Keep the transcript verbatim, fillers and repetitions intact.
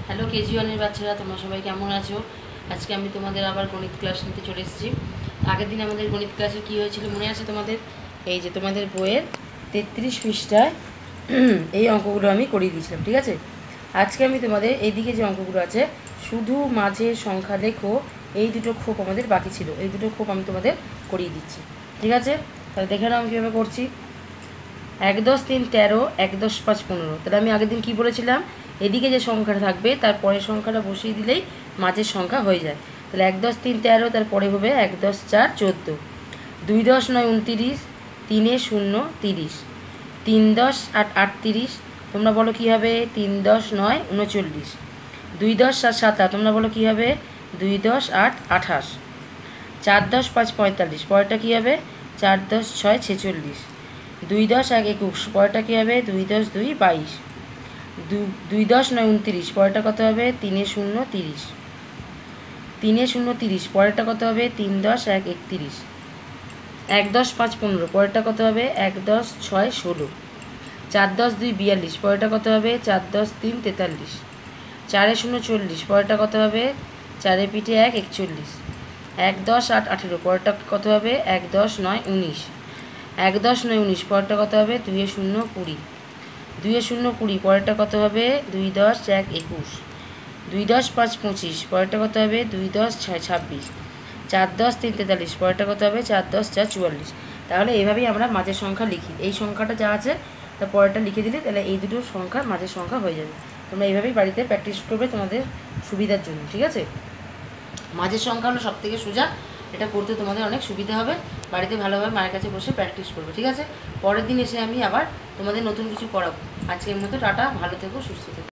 Hello KG ওয়ানের বাচ্চারা, তোমরা সবাই কেমন আছো? আজকে আমি তোমাদের আবার গণিত ক্লাস নিতে চলে এসেছি। আগের দিন আমাদের গণিত ক্লাসে কী হয়েছিল মনে আছে তোমাদের? এই যে তোমাদের বইয়ের তেত্রিশ পৃষ্ঠায় এই অঙ্কগুলো আমি করিয়ে দিয়েছিলাম, ঠিক আছে? আজকে আমি তোমাদের এইদিকে যে অঙ্কগুলো আছে, শুধু মাঝের সংখ্যা লেখো, এই দুটো খোপ আমাদের বাকি ছিল, এই দুটো খোপ আমি তোমাদের করিয়ে দিচ্ছি, ঠিক আছে? তাহলে দেখে নাও আমি কীভাবে করছি। এক দশ তিন তেরো, এক দশ পাঁচ পনেরো। তাহলে আমি আগের দিন কী বলেছিলাম, এদিকে যে সংখ্যাটা থাকবে তার পরের সংখ্যাটা বসিয়ে দিলেই মাঝের সংখ্যা হয়ে যায়। তাহলে এক দশ তিন তেরো, তারপরে হবে এক দশ চার চোদ্দো, দুই দশ নয় উনতিরিশ, তিনে শূন্য তিরিশ, তিন দশ আট আটতিরিশ। তোমরা বলো কী হবে? তিন দশ নয় উনচল্লিশ, দুই দশ সাত সাতা। তোমরা বলো কী হবে? দুই দশ আট আঠাশ, চার দশ পাঁচ পঁয়তাল্লিশ। পরেরটা কী হবে? চার দশ ছয় ছেচল্লিশ, দুই দশ এক একুশ। পরেরটা কী হবে? দুই দশ দুই বাইশ, দুই দশ নয় উনতিরিশ। পরেরটা কত হবে? তিনে শূন্য তিরিশ, তিনে শূন্য তিরিশ। পরেরটা কত হবে? তিন দশ এক একতিরিশ, এক দশ পাঁচ পনেরো। পরেরটা কত হবে? এক দশ ছয় ষোলো, চার দশ দুই বিয়াল্লিশ। পরেরটা কত হবে? চার দশ তিন তেতাল্লিশ, চারে শূন্য চল্লিশ। পরেরটা কত হবে? চারে পিঠে এক একচল্লিশ, এক দশ আট আঠেরো। পরেরটা কত হবে? এক দশ নয় উনিশ, এক দশ নয় উনিশ। পরেরটা কত হবে? দুইয়ে শূন্য কুড়ি, দুইয়ে শূন্য কুড়ি। পরেরটা কত হবে? দুই দশ এক একুশ, দুই দশ পাঁচ পঁচিশ। পরেরটা কত হবে? দুই দশ ছয় ছাব্বিশ, চার দশ তিন তেতাল্লিশ। পরেরটা কত হবে? চার দশ চার চুয়াল্লিশ। তাহলে এইভাবেই আমরা মাঝের সংখ্যা লিখি। এই সংখ্যাটা যা আছে তার পরেরটা লিখে দিলে তাহলে এই দুটো সংখ্যা মাঝের সংখ্যা হয়ে যাবে। তোমরা এইভাবেই বাড়িতে প্র্যাকটিস করবে তোমাদের সুবিধার জন্য, ঠিক আছে? মাঝের সংখ্যা হলো সব থেকে সোজা, এটা করতে তোমাদের অনেক সুবিধা হবে। বাড়িতে ভালোভাবে মায়ের কাছে বসে প্র্যাকটিস করবে, ঠিক আছে? পরের দিন এসে আমি আবার তোমাদের নতুন কিছু করাবো। আজকের মতো টাটা, ভালো থেকো, সুস্থ থেকো।